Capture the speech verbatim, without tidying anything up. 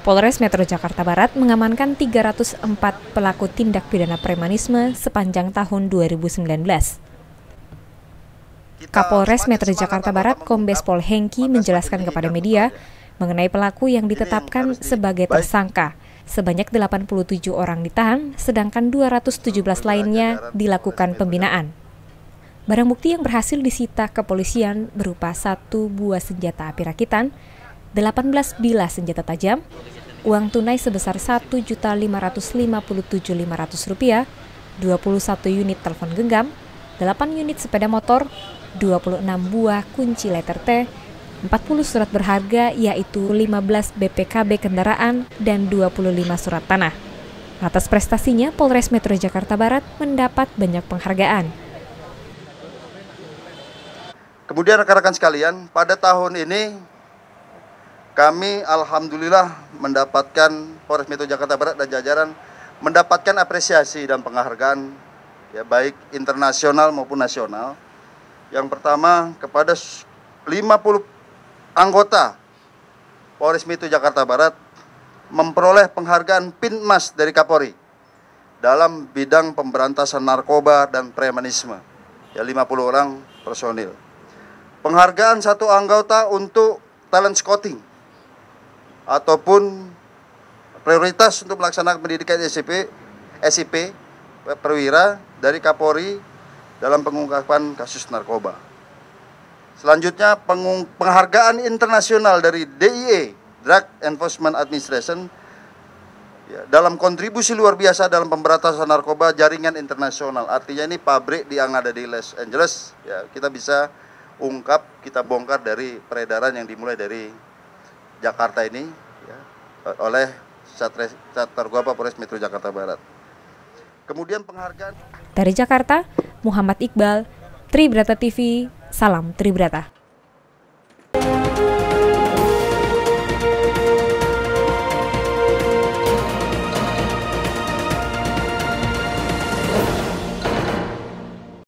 Polres Metro Jakarta Barat mengamankan tiga ratus empat pelaku tindak pidana premanisme sepanjang tahun dua ribu sembilan belas. Kapolres Metro Jakarta Barat, Kombes Pol Hengki menjelaskan kepada media mengenai pelaku yang ditetapkan sebagai tersangka. Sebanyak delapan puluh tujuh orang ditahan, sedangkan dua ratus tujuh belas lainnya dilakukan pembinaan. Barang bukti yang berhasil disita kepolisian berupa satu buah senjata api rakitan, delapan belas bilah senjata tajam, uang tunai sebesar satu juta lima ratus lima puluh tujuh ribu lima ratus rupiah, dua puluh satu unit telepon genggam, delapan unit sepeda motor, dua puluh enam buah kunci letter T, empat puluh surat berharga yaitu lima belas B P K B kendaraan dan dua puluh lima surat tanah. Atas prestasinya, Polres Metro Jakarta Barat mendapat banyak penghargaan. Kemudian rekan-rekan sekalian, pada tahun ini kami alhamdulillah mendapatkan, Polres Metro Jakarta Barat dan jajaran mendapatkan apresiasi dan penghargaan ya baik internasional maupun nasional. Yang pertama kepada lima puluh anggota Polres Metro Jakarta Barat memperoleh penghargaan Pinmas dari Kapolri dalam bidang pemberantasan narkoba dan premanisme. Ya lima puluh orang personil. Penghargaan satu anggota untuk talent scouting ataupun prioritas untuk melaksanakan pendidikan S I P, S I P perwira dari Kapolri dalam pengungkapan kasus narkoba. Selanjutnya penghargaan internasional dari D I E, Drug Enforcement Administration, ya, dalam kontribusi luar biasa dalam pemberantasan narkoba jaringan internasional. Artinya ini pabrik yang ada di Los Angeles, ya, kita bisa ungkap, kita bongkar dari peredaran yang dimulai dari Jakarta ini ya, oleh Satres Narkoba Polres Metro Jakarta Barat. Kemudian penghargaan dari Jakarta, Muhammad Iqbal, Tribrata T V, salam Tribrata.